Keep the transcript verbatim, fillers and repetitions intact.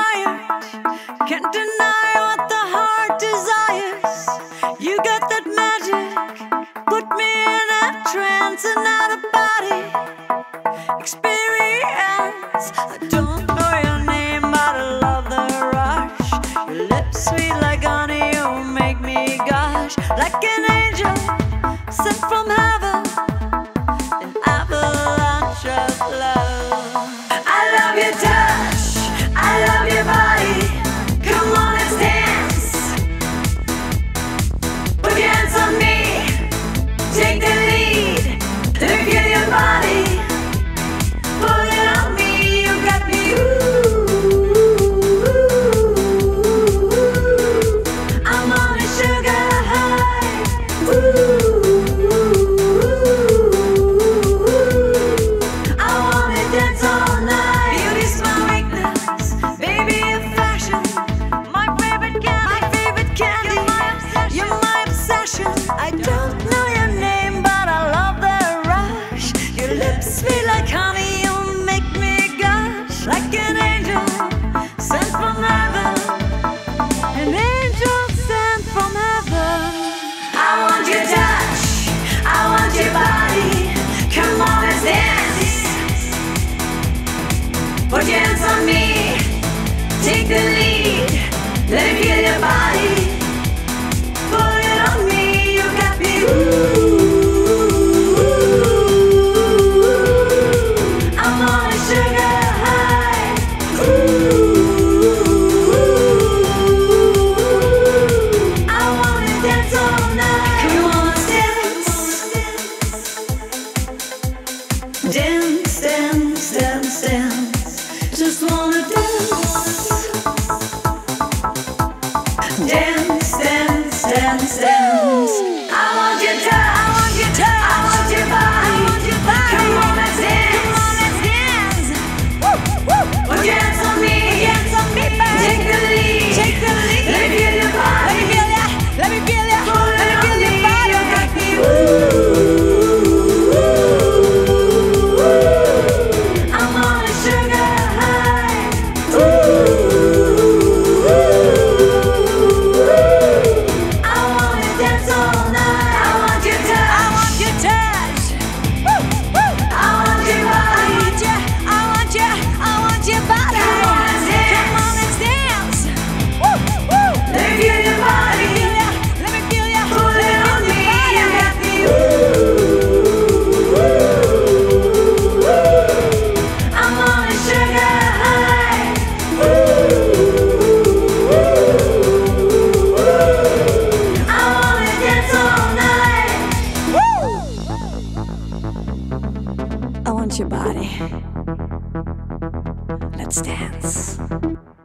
wired, can't deny what the heart desires. You got that magic, put me in a trance and out of body experience. I don't know your name, but I love the rush. Your lips sweet like honey, you make me gush like an angel sent from heaven, an avalanche of love. I love your touch, I love your body. Come on, let's dance. Put your hands on me, take the lead. Let me feel your body. Pull it on me, you got me. Ooh, I'm on a sugar high. Ooh, I wanna dance all night. Beauty's my weakness, baby, your fashion. My favorite candy, my favorite candy. You're my obsession. I don't know your name, but I love the rush. Your lips sweet like honey, you make me gush like an angel sent from heaven, an angel sent from heaven. I want your touch, I want your body. Come on, let's dance. Put your hands on me, take the lead. Let me feel your body. Put it on me, you got me. Ooh, I'm on a sugar high. Ooh, I wanna dance all night. Come on, let's dance. Dance, dance, dance, dance. Just wanna dance. Dance, dance, dance, dance. I want your touch, I want your touch, I want your body, I want your body. Come on, let's dance, come on, let's dance. Woo, woo. Put your hands on me, put your hands on me, baby. Take the lead, take the lead. Let me feel your body, let me feel ya, let me feel ya, let me feel your body. You got me. Ooh, I'm on a sugar high. Ooh, I wanna dance all night. I want your touch, I want your touch. Woo, woo. I want your body, I want your, I want your, I want your body. Come on, let's dance. Come on, let's dance. Woo, woo. Let me feel your body. Let me feel ya, let me feel ya. Put it on me, you got me. Ooh, I'm on a sugar high. Ooh, I wanna dance all night. Woo! I want your body. Let's dance.